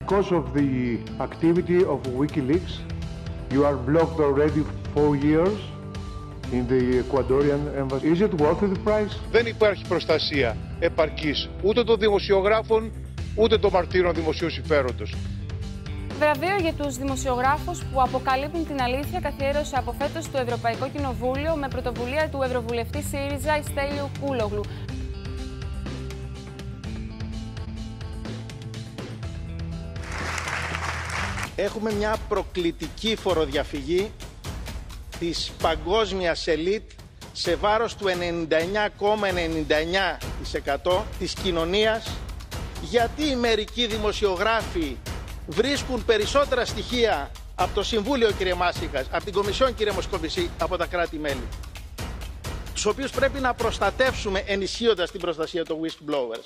Because of the activity of WikiLeaks, you are blocked already 4 years in the Ecuadorian embassy. Is it worth the price? Δεν υπάρχει προστασία επαρκής ούτε των δημοσιογράφων, ούτε των μαρτύρων δημοσίου συμφέροντος. Βραβείο για τους δημοσιογράφους που αποκαλύπτουν την αλήθεια καθιέρωσε από φέτος το Ευρωπαϊκό Κοινοβούλιο με πρωτοβουλία του Ευρωβουλευτή ΣΥΡΙΖΑ Στέλιου Κούλογλου. Έχουμε μια προκλητική φοροδιαφυγή της παγκόσμιας ελίτ σε βάρος του 99,99% της κοινωνίας, γιατί οι μερικοί δημοσιογράφοι βρίσκουν περισσότερα στοιχεία από το Συμβούλιο, κύριε Μάσικας, από την Κομισιόν, κύριε Μοσκοβισή, από τα κράτη-μέλη, τους οποίους πρέπει να προστατεύσουμε ενισχύοντας την προστασία των whistleblowers.